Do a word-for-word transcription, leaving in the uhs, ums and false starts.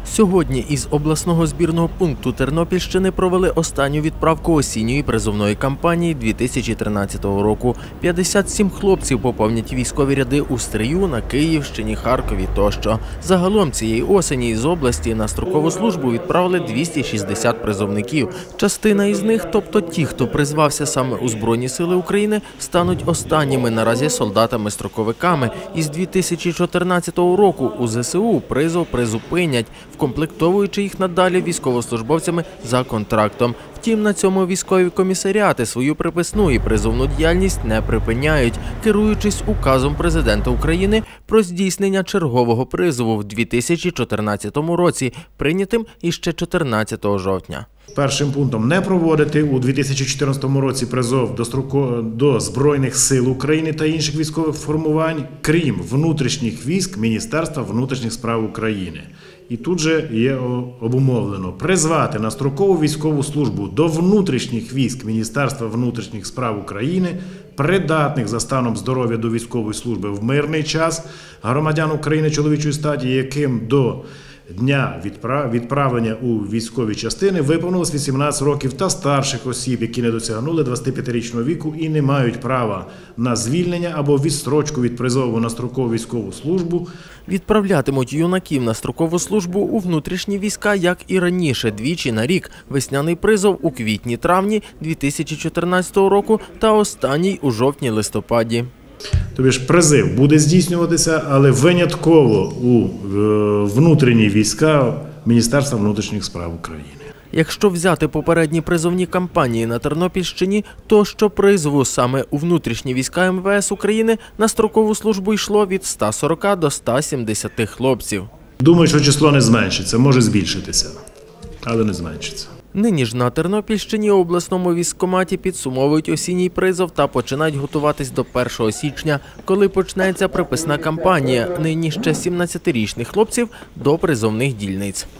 Сьогодні із обласного збірного пункту Тернопільщини провели останню відправку осінньої призовної кампанії дві тисячі тринадцятого року. п'ятдесят сім хлопців поповнять військові ряди у Стрию, на Київщині, Харкові тощо. Загалом цієї осені із області на строкову службу відправили двісті шістдесят призовників. Частина із них, тобто ті, хто призвався саме у Збройні сили України, стануть останніми наразі солдатами-строковиками. Із дві тисячі чотирнадцятого року у зе се у призов призупинять, вкомплектовуючи їх надалі військовослужбовцями за контрактом. Втім, на цьому військові комісаріати свою приписну і призовну діяльність не припиняють, керуючись указом президента України про здійснення чергового призову в дві тисячі чотирнадцятому році, прийнятим іще чотирнадцятого жовтня. Першим пунктом – не проводити у дві тисячі чотирнадцятому році призов до, строко... до Збройних сил України та інших військових формувань, крім внутрішніх військ Міністерства внутрішніх справ України. І тут же є обумовлено призвати на строкову військову службу до внутрішніх військ Міністерства внутрішніх справ України, придатних за станом здоров'я до військової служби в мирний час, громадян України чоловічої статі, яким до дня відправлення у військові частини виповнилось вісімнадцять років, та старших осіб, які не досягнули двадцятип'ятирічного віку і не мають права на звільнення або відстрочку від призову на строкову військову службу. Відправлятимуть юнаків на строкову службу у внутрішні війська, як і раніше, двічі на рік. Весняний призов у квітні-травні дві тисячі чотирнадцятого року та останній у жовтні-листопаді. Тобто ж призив буде здійснюватися, але винятково у внутрішні війська Міністерства внутрішніх справ України. Якщо взяти попередні призовні кампанії на Тернопільщині, то що призову саме у внутрішні війська ем ве ес України на строкову службу йшло від ста сорока до ста сімдесяти хлопців. Думаю, що число не зменшиться, може збільшитися, але не зменшиться. Нині ж на Тернопільщині у обласному військкоматі підсумовують осінній призов та починають готуватись до першого січня, коли почнеться приписна кампанія нині ще сімнадцятирічних хлопців до призовних дільниць.